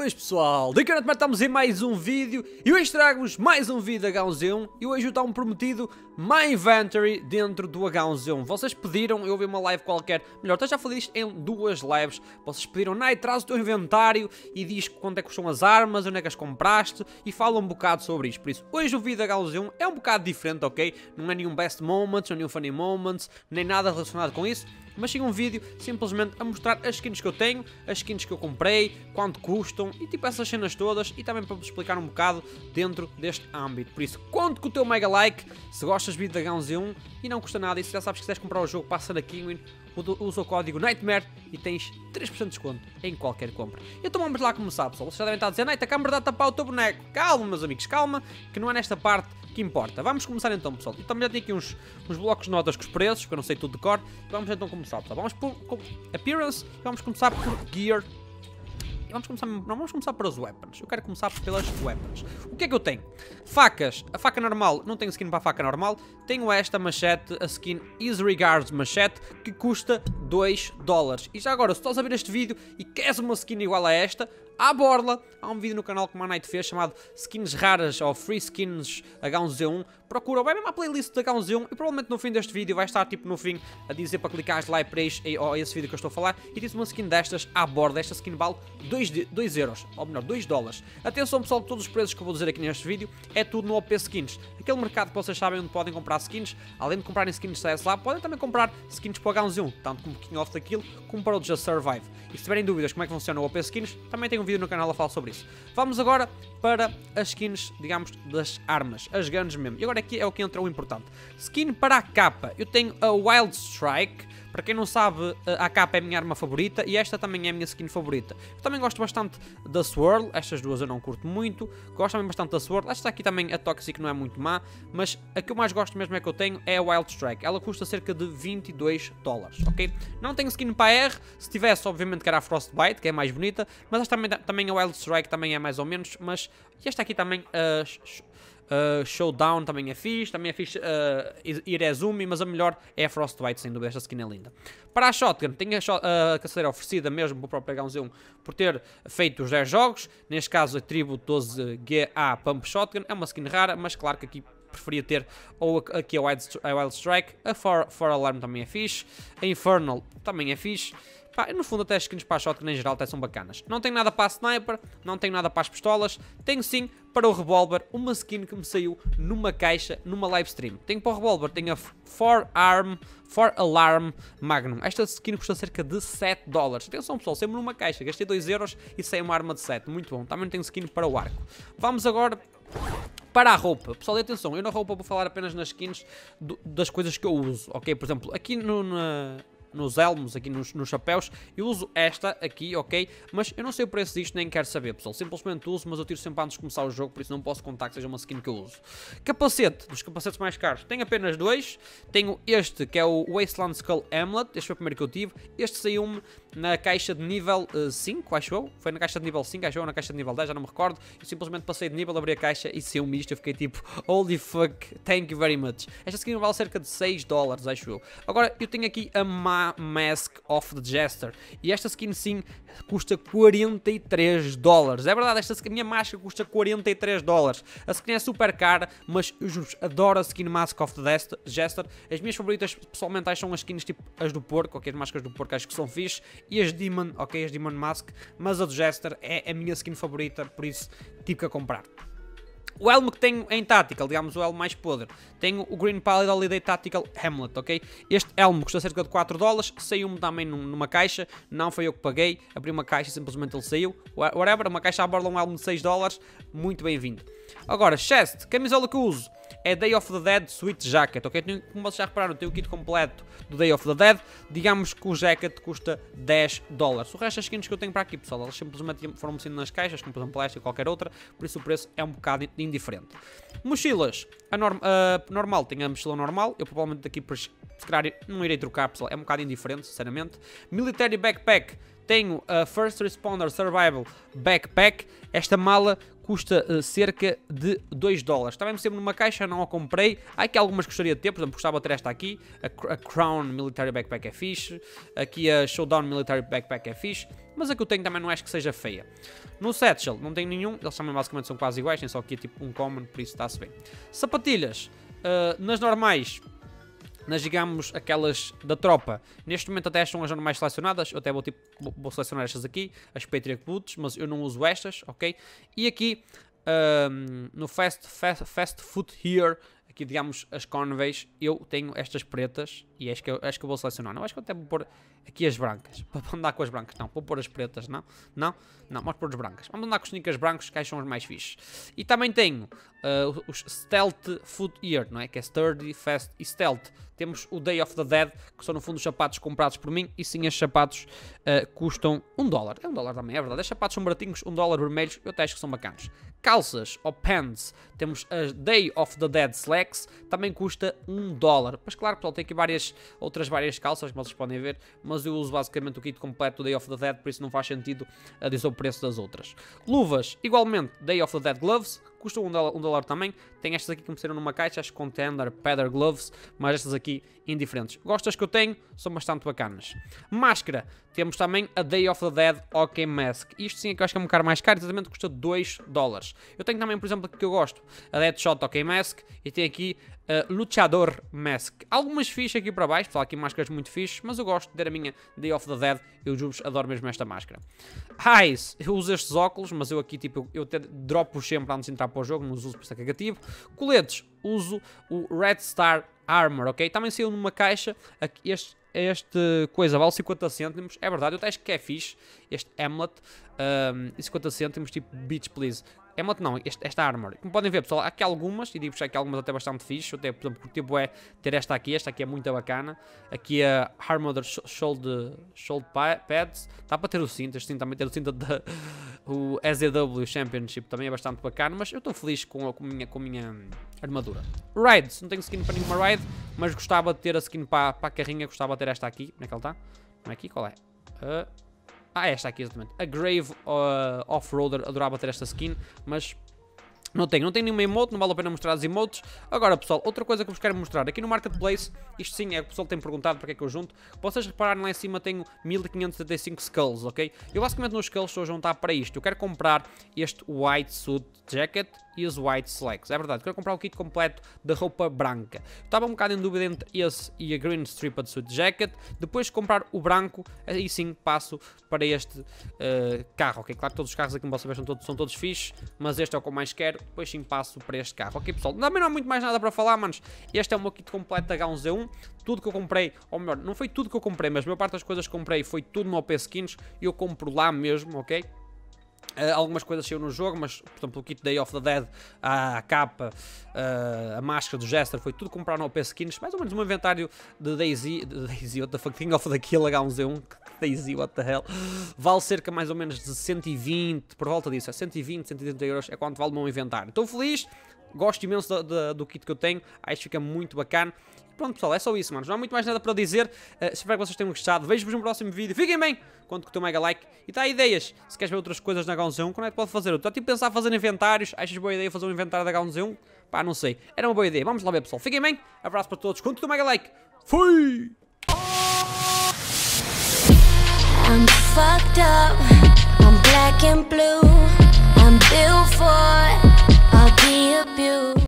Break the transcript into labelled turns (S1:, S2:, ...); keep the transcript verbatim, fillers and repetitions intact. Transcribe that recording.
S1: Boas pessoal, daqui a pouco estamos em mais um vídeo e hoje trago-vos mais um vídeo da H um Z um e hoje está um prometido My Inventory dentro do H um Z um. Vocês pediram, eu vi uma live qualquer, melhor, eu já falei isto em duas lives, vocês pediram, Nai, traz o teu inventário e diz quanto é que custam as armas, onde é que as compraste e fala um bocado sobre isto. Por isso, hoje o vídeo da H um Z um é um bocado diferente, ok? Não é nenhum best moments, não é nenhum funny moments, nem nada relacionado com isso. Mas sim um vídeo simplesmente a mostrar as skins que eu tenho, as skins que eu comprei, quanto custam e tipo essas cenas todas e também para vos explicar um bocado dentro deste âmbito. Por isso, conto com o teu mega like se gostas do vídeo da H um Z um e não custa nada. E se já sabes que quiseres comprar o jogo, passa na Kinguin, usa o código Nightmare e tens três por cento de desconto em qualquer compra. Então vamos lá começar, pessoal. Vocês já devem estar a dizer, Night, a câmera dá a tapar o teu boneco. Calma, meus amigos, calma, que não é nesta parte que importa. Vamos começar então, pessoal. E também já tenho aqui uns, uns blocos de notas com os preços, que eu não sei tudo de cor. Vamos então começar, pessoal. Vamos por, por Appearance e vamos começar por Gear. E vamos começar, não vamos começar pelas weapons. Eu quero começar pelas weapons. O que é que eu tenho? Facas. A faca normal, não tenho skin para a faca normal. Tenho esta machete, a skin Easy Regards machete, que custa dois dólares. E já agora, se estás a ver este vídeo e queres uma skin igual a esta, à borla, há um vídeo no canal que o Manite fez chamado Skins Raras ou Free Skins H um Z um. Procura, vai mesmo à playlist da H um Z um e provavelmente no fim deste vídeo vai estar tipo no fim a dizer para clicares lá para este, ou esse vídeo que eu estou a falar e diz uma skin destas à borda. Esta skin vale dois euros, ou melhor, dois dólares. Atenção pessoal, todos os preços que eu vou dizer aqui neste vídeo é tudo no O P Skins. Aquele mercado que vocês sabem onde podem comprar skins, além de comprarem skins de C S lá, podem também comprar skins para o H um Z um, tanto como King of daquilo, como para o Just Survive. E se tiverem dúvidas como é que funciona o O P Skins, também tem um vídeo no canal a falar sobre isso. Vamos agora para as skins, digamos, das armas, as guns mesmo. E agora aqui é o que entra o importante. Skin para a capa. Eu tenho a Wild Strike. Para quem não sabe, a capa é a minha arma favorita e esta também é a minha skin favorita. Eu também gosto bastante da Swirl, estas duas eu não curto muito. Gosto também bastante da Swirl. Esta aqui também, a Toxic, não é muito má, mas a que eu mais gosto mesmo é que eu tenho é a Wild Strike. Ela custa cerca de vinte e dois dólares, ok? Não tenho skin para a R, se tivesse obviamente que era a Frostbite, que é mais bonita, mas esta também, também a Wild Strike também é mais ou menos, mas esta aqui também... Uh, Uh, Showdown também é fixe, também é fixe uh, Irezumi, mas a melhor é a Frostbite, sem dúvida, esta skin é linda. Para a Shotgun, tenho a, a caçadeira oferecida mesmo para o próprio H um Z um por ter feito os dez jogos, neste caso a Tribo doze G A Pump Shotgun, é uma skin rara, mas claro que aqui preferia ter ou aqui a Wild, a Wild Strike, a For, For Alarm também é fixe, a Infernal também é fixe. Pá, no fundo até as skins para a Shotgun em geral até são bacanas. Não tenho nada para a Sniper, não tenho nada para as pistolas, tenho sim para o Revolver uma skin que me saiu numa caixa, numa live stream. Tenho para o Revolver, tenho a For Arm, For Alarm Magnum. Esta skin custa cerca de sete dólares. Atenção pessoal, sempre numa caixa, gastei dois euros e saiu uma arma de sete, muito bom. Também tenho skin para o arco. Vamos agora... para a roupa, pessoal, e atenção, eu na roupa vou falar apenas nas skins do, das coisas que eu uso, ok? Por exemplo, aqui no, na, nos elmos, aqui nos, nos chapéus, eu uso esta aqui, ok? Mas eu não sei o preço disto, nem quero saber, pessoal, simplesmente uso, mas eu tiro sempre antes de começar o jogo, por isso não posso contar que seja uma skin que eu uso. Capacete, dos capacetes mais caros, tenho apenas dois, tenho este que é o Wasteland Skull Amulet, este foi o primeiro que eu tive, este saiu-me na caixa de nível uh, cinco, acho eu, foi na caixa de nível cinco, acho eu, ou na caixa de nível dez, já não me recordo, eu simplesmente passei de nível, abri a caixa e saiu-me isto, eu fiquei tipo, holy fuck, thank you very much. Esta skin vale cerca de seis dólares, acho eu. Agora, eu tenho aqui a Ma Mask of the Jester, e esta skin sim, custa quarenta e três dólares, é verdade, esta skin, a minha máscara custa quarenta e três dólares, a skin é super cara, mas eu juro, adoro a skin Mask of the Jester, as minhas favoritas pessoalmente acho são as skins tipo as do porco, ok, as máscaras do porco acho que são fixe, e as Demon, ok, as Demon Mask, mas a do Jester é a minha skin favorita, por isso tive que a comprar. O elmo que tenho em Tactical, digamos o elmo mais podre, tenho o Green Pallid Holiday Tactical Hamlet, ok? Este elmo custa cerca de quatro dólares, saiu-me também numa caixa, não foi eu que paguei, abri uma caixa e simplesmente ele saiu, whatever, uma caixa à borda, um elmo de seis dólares, muito bem-vindo. Agora, chest, camisola que eu uso é Day of the Dead Sweet Jacket, ok? Tenho, como vocês já repararam, tenho o kit completo do Day of the Dead, digamos que o jacket custa dez dólares. O resto das skins que eu tenho para aqui, pessoal, elas simplesmente foram-me saindo nas caixas, como por exemplo esta e qualquer outra, por isso o preço é um bocado indiferente. Mochilas, a, norm, a normal, tenho a mochila normal, eu provavelmente daqui para se calhar não irei trocar, pessoal, é um bocado indiferente, sinceramente. Military Backpack, tenho a First Responder Survival Backpack, esta mala custa uh, cerca de dois dólares. Também me sempre numa caixa, não a comprei. Há aqui algumas que gostaria de ter, por exemplo, gostava de ter esta aqui. A, a Crown Military Backpack é fixe. Aqui a Showdown Military Backpack é fixe. mas a que eu tenho também não acho que seja feia. No Satchel não tenho nenhum, eles também basicamente são quase iguais, tem só aqui tipo um common, por isso está-se bem. Sapatilhas, uh, nas normais, nas digamos aquelas da tropa, neste momento até são as normais selecionadas, eu até vou, tipo, vou, vou selecionar estas aqui, as Patriot Boots, mas eu não uso estas, ok? E aqui, um, no Fast, Fast, Fast Foot Here, aqui digamos as Conveys, eu tenho estas pretas e acho que, eu, acho que eu vou selecionar. Não, acho que eu até vou pôr aqui as brancas, para andar com as brancas. Não, vou pôr as pretas, não, não, não, vamos pôr as brancas. Vamos andar com os sneakers brancos, que são os mais fixes. E também tenho uh, os Stealth Foot Here, não é? Que é Sturdy, Fast e Stealth. Temos o Day of the Dead, que são no fundo os sapatos comprados por mim, e sim, estes sapatos uh, custam um dólar. É um dólar também, é verdade. Estes sapatos são baratinhos, um dólar vermelhos, eu até acho que são bacanos. Calças ou pants, temos a Day of the Dead Slacks, também custa um dólar. Mas claro, pessoal, tem aqui várias, outras várias calças, como vocês podem ver, mas eu uso basicamente o kit completo do Day of the Dead, por isso não faz sentido a dizer o preço das outras. Luvas, igualmente, Day of the Dead Gloves, custam um dólar, um dólar também. Tem estas aqui que me saíram numa caixa, as Contender, Peather Gloves, mas estas aqui indiferentes. Gosto das que eu tenho, são bastante bacanas. Máscara, temos também a Day of the Dead Hockey Mask. Isto sim é que eu acho que é um bocado mais caro, exatamente custa dois dólares. Eu tenho também, por exemplo, aqui que eu gosto, a Deadshot Hockey Mask, e tem aqui a Luchador Mask. Algumas fichas aqui para baixo, pessoal, aqui máscaras muito fixes, mas eu gosto de ter a minha Day of the Dead, eu juro, adoro mesmo esta máscara. Eyes, eu uso estes óculos, mas eu aqui tipo, eu, eu dropo sempre antes de entrar para o jogo, não os uso por ser cagativo. Coletes, uso o Red Star Armor, ok? Também saiu numa caixa, aqui, este, este coisa vale cinquenta cêntimos, é verdade, eu até acho que é fixe, este Hamlet, um, e cinquenta cêntimos, tipo, Beach Please. Hamlet não, este, esta Armor. Como podem ver, pessoal, há aqui algumas, e digo-vos que há aqui algumas até bastante fixe, até, por exemplo, tipo é ter esta aqui, esta aqui é muito bacana. Aqui a Armored Shoulder, shoulder Pads, dá para ter o cinto, este cinto também ter o cinto da o S A W Championship, também é bastante bacana, mas eu estou feliz com a, com, a minha, com a minha armadura. Rides, não tenho skin para nenhuma ride, mas gostava de ter a skin para, para a carrinha, gostava de ter esta aqui, onde é que ela está? Não é aqui, qual é? Uh, Ah, esta aqui exatamente. A Grave uh, Off-Roader, adorava ter esta skin, mas não tenho. Não tenho nenhuma emote, não vale a pena mostrar as emotes. Agora, pessoal, outra coisa que eu vos quero mostrar. Aqui no Marketplace, isto sim, é o que o pessoal tem perguntado para que é que eu junto. Vocês repararem lá em cima, tenho mil quinhentos e setenta e cinco Skulls, ok? Eu basicamente nos Skulls estou a juntar para isto. Eu quero comprar este White Suit Jacket e os White Slacks. É verdade, quero comprar o kit completo da roupa branca. Estava um bocado em dúvida entre esse e a Green Striped Suit Jacket. Depois de comprar o branco, aí sim passo para este uh, carro, ok? Claro que todos os carros aqui, como vocês veem, são todos, são todos fixes, mas este é o que eu mais quero. Depois sim passo para este carro. Ok, pessoal, também não há muito mais nada para falar, manos. Este é o meu kit completo da H um Z um. Tudo que eu comprei, ou melhor, não foi tudo que eu comprei, mas a maior parte das coisas que comprei foi tudo no O P Skins. E eu compro lá mesmo, ok? Uh, algumas coisas saíram no jogo, mas, por exemplo, o kit Day of the Dead, a, a capa, uh, a máscara do Jester, foi tudo comprar no O P Skins. Mais ou menos um inventário de Daisy, de Daisy, what the fuck, King of the Kill H um Z um, Daisy, what the hell, vale cerca mais ou menos de cento e vinte, por volta disso, é cento e vinte, cento e trinta euros, é quanto vale o meu inventário. Estou feliz, gosto imenso do, do, do kit que eu tenho, acho que fica muito bacana. Pronto, pessoal, é só isso, manos. Não há muito mais nada para dizer. Uh, espero que vocês tenham gostado. Vejo-vos no próximo vídeo. Fiquem bem. Conto com o teu mega like. E tá, ideias. Se queres ver outras coisas na H um Z um, como é que pode fazer? Eu estou a tipo pensar fazer inventários. Achas boa ideia fazer um inventário da H um Z um? Pá, não sei. Era uma boa ideia. Vamos lá ver, pessoal. Fiquem bem. Abraço para todos. Conto com o teu mega like. Fui! I'm fucked up.